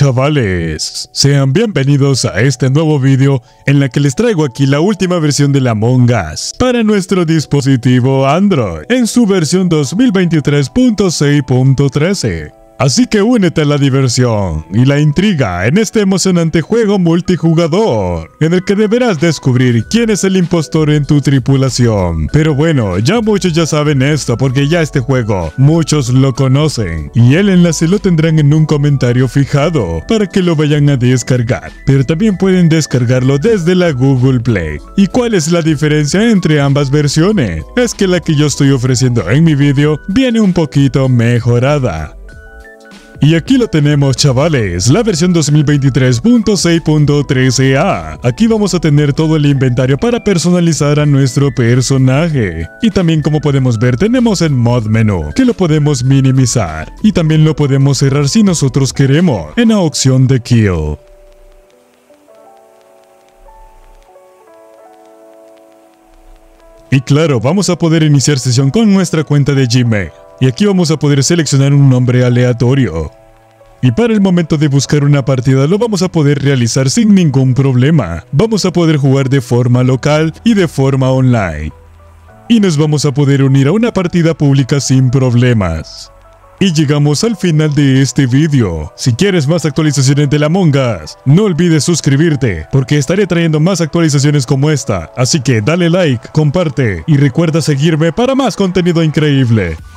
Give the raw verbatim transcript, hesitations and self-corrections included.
chavales, sean bienvenidos a este nuevo vídeo en la que les traigo aquí la última versión de Among Us para nuestro dispositivo Android en su versión dos mil veintitrés punto seis punto trece. Así que únete a la diversión y la intriga en este emocionante juego multijugador, en el que deberás descubrir quién es el impostor en tu tripulación. Pero bueno, ya muchos ya saben esto porque ya este juego, muchos lo conocen, y el enlace lo tendrán en un comentario fijado para que lo vayan a descargar. Pero también pueden descargarlo desde la Google Play. ¿Y cuál es la diferencia entre ambas versiones? Es que la que yo estoy ofreciendo en mi vídeo viene un poquito mejorada. Y aquí lo tenemos, chavales, la versión dos mil veintitrés punto seis punto trece A. Aquí vamos a tener todo el inventario para personalizar a nuestro personaje. Y también, como podemos ver, tenemos el mod menú, que lo podemos minimizar. Y también lo podemos cerrar si nosotros queremos, en la opción de Kill. Y claro, vamos a poder iniciar sesión con nuestra cuenta de Gmail. Y aquí vamos a poder seleccionar un nombre aleatorio. Y para el momento de buscar una partida lo vamos a poder realizar sin ningún problema. Vamos a poder jugar de forma local y de forma online. Y nos vamos a poder unir a una partida pública sin problemas. Y llegamos al final de este vídeo. Si quieres más actualizaciones de Among Us, no olvides suscribirte, porque estaré trayendo más actualizaciones como esta. Así que dale like, comparte y recuerda seguirme para más contenido increíble.